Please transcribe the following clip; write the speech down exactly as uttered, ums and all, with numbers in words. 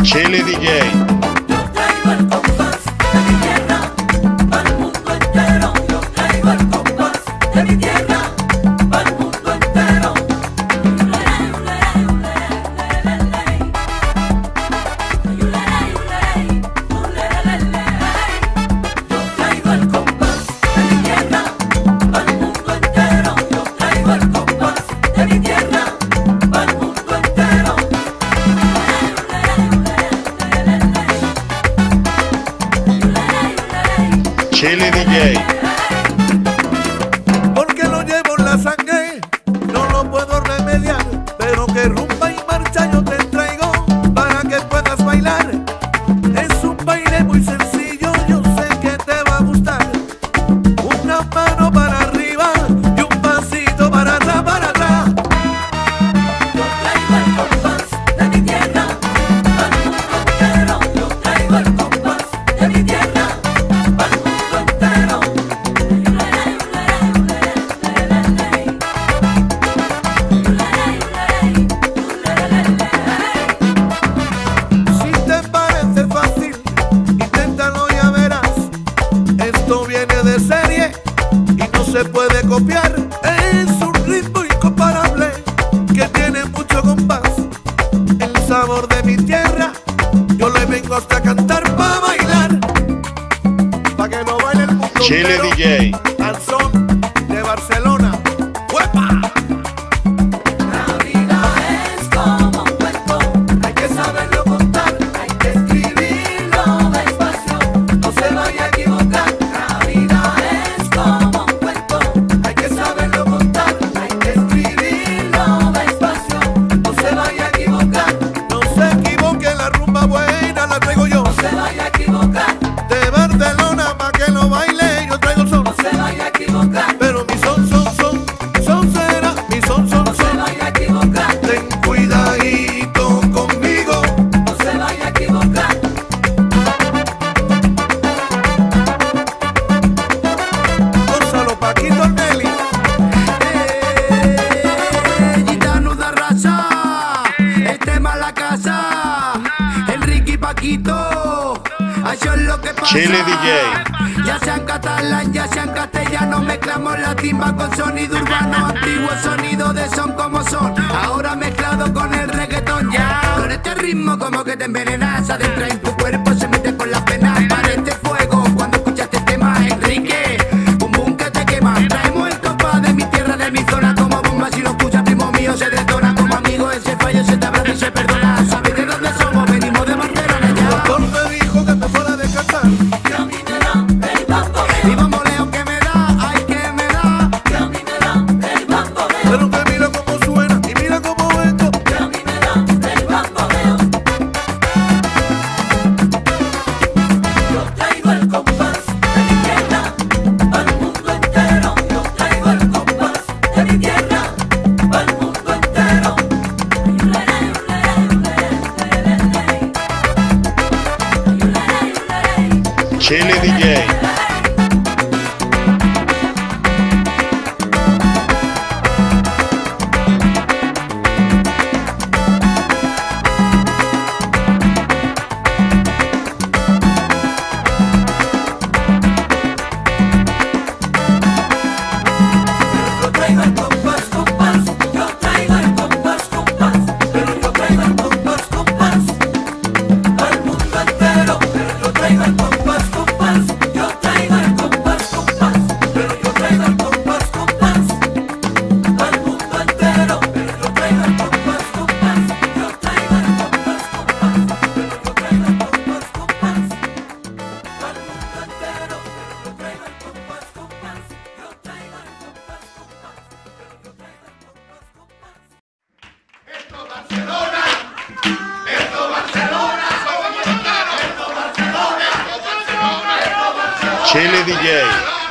Chile D J. Yo traigo el compás de mi tierra para el mundo entero. Yo traigo el compás de mi tierra para el mundo entero. Yo traigo el compás de mi tierra para el mundo entero. Yo traigo el compás de mi tierra para el mundo entero. Chile D J. Porque lo llevo en la sangre, no lo puedo remediar, pero que rumba y marcha yo te traigo para que puedas bailar. Es un baile muy sencillo, yo sé que te va a gustar. Una mano para arriba y un pasito para atrás, para atrás. Yo traigo el compás de mi tierra para el mundo entero. Yo traigo el compás de mi tierra para el mundo entero. Si te parece fácil, inténtalo, ya verás. Esto viene de serie y no se puede copiar. Es un ritmo incomparable que tiene mucho compás. El sabor de mi tierra, yo le vengo hasta a cantar pa' bailar. Pa' que no baile el mundo Chile entero D J. al son de Barcelona. ¡Huepa! La vida es como un cuento, hay que saberlo contar, hay que escribirlo despacio, no se vaya a equivocar. La vida es como un cuento, hay que saberlo contar, hay que escribirlo despacio, no se vaya a equivocar. No se equivoque, la rumba buena la traigo yo. No se vaya a equivocar, De Barcelona pa' que lo baile, yo traigo el son. no se vaya a equivocar, Pero mi son, son, son, son será, mi son, son, no se son. vaya a equivocar, Ten cuidadito conmigo. no se vaya a equivocar. Gonzalo, Paquito, Nelly. Eh, Gitano de raza, el tema la casa, Enrique y Paquito, eso es lo que pasa. Chile D J. Ya sean catalán, ya sean castellano, mezclamos la timba con sonido urbano, antiguo sonido de son como son, ahora mezclado con el reggaetón ya. Con este ritmo como que te envenenas, adentra en tu cuerpo, se mete con las penas, parece fuego cuando escuchas este tema, Enrique, bum bum que te quema. Traemos el compás de mi tierra, de mi zona, como bomba si lo escuchas, primo mío, se detona, como amigo ese fallo se te abraza y se perdona. ¿Sabes de dónde somos? Venimos de Barcelona El ya. doctor me dijo que me fuera a descansar. Que a mí me da el bamboleo, Y vamos leo que me da, ay que me da. que a mí me da el bamboleo. Pero que mira cómo suena y mira cómo esto. Que a mí me da el bamboleo. Yo traigo el compás de mi tierra para el mundo entero. Yo traigo el compás de mi tierra para el mundo entero. Chile D J. Yo traigo el compás, compás. Yo traigo el compás, compás. Pero yo traigo el compás, compás para el mundo entero. Pero yo traigo el compás, compás. Yo traigo el compás, compás. Pero yo traigo el compás, compás para el mundo entero. Pero yo traigo el compás, compás. Yo traigo el compás, compás. Pero yo traigo el compás, compás para el mundo entero. Pero yo traigo el compás, compás. Yo traigo el compás, compás. Pero yo traigo el compás, compás. Esto Barcelona, esto Barcelona, esto Barcelona, esto Barcelona, esto Barcelona, esto Barcelona. Chile D J.